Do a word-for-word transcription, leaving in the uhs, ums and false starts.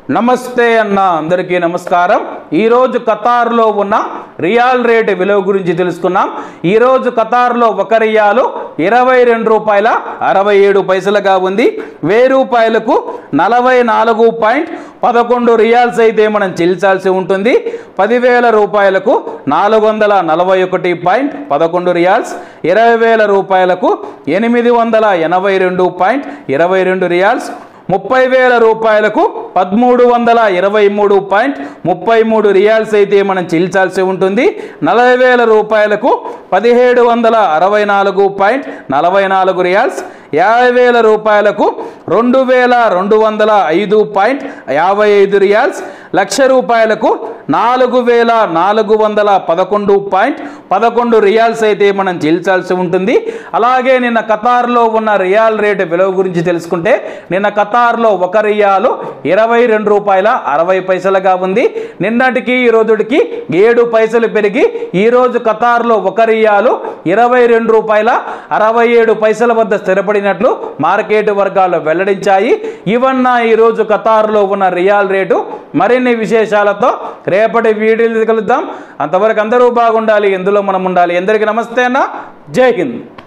నమస్తే అన్న అందరికీ నమస్కారం। ఈ రోజు ఖతార్ లో ఉన్న రియాల్ రేట్ విలువ గురించి తెలుసుకున్నాం। ఈ రోజు ఖతార్ లో ఒక రియాలు ఇరవై రెండు రూపాయల అరవై ఏడు పైసలుగా ఉంది। వెయ్యి రూపాయలకు నలభై నాలుగు పాయింట్ పదకొండు రియాల్స్ అయితే మనం చెల్లించాల్సి ఉంటుంది। పదివేల రూపాయలకు నాలుగు వందల నలభై ఒకటి పాయింట్ పదకొండు రియాల్స్, ఇరవై వేల రూపాయలకు ఎనిమిది వందల ఎనభై రెండు పాయింట్ ఇరవై రెండు రియాల్స్, ముప్పై వేల రూపాయలకు పదమూడు వందల ఇరవై మూడు పాయింట్ ముప్పై మూడు రియాల్స్ అయితే మనం చెల్లించాల్సి ఉంటుంది। నలభై వేల రూపాయలకు పదిహేడు వందల అరవై నాలుగు పాయింట్ నలభై నాలుగు రియాల్స్, యాభై వేల రూపాయలకు రెండు వేల రెండు వందల ఐదు పాయింట్ యాభై ఐదు రియాల్స్, లక్ష రూపాయలకు నాలుగు వేల నాలుగు వందల పదకొండు పాయింట్ పదకొండు రియాల్స్ అయితే మనం చెల్లించాల్సి ఉంటుంది। అలాగే నిన్న ఖతార్లో ఉన్న రియాల్ రేటు విలువ గురించి తెలుసుకుంటే నిన్న ఖతార్లో ఒక రియాలు ఇరవై రెండు రూపాయల అరవై పైసలుగా ఉంది। నిన్నటికి ఈ రోజుకి ఏడు పైసలు పెరిగి ఈరోజు ఖతార్లో ఒక రియాలు ఇరవై రెండు రూపాయల అరవై ఏడు పైసల వద్ద స్థిరపడినట్లు మార్కెట్ వర్గాలు వెల్లడించాయి। ఇవన్న ఈరోజు ఖతార్లో ఉన్న రియాల్ రేటు। మరిన్ని విశేషాలతో రేపటి వీడియోలు కలుద్దాం। అంతవరకు అందరూ బాగుండాలి, ఎందులో మనం ఉండాలి। అందరికీ నమస్తే అన్న, జై హింద్।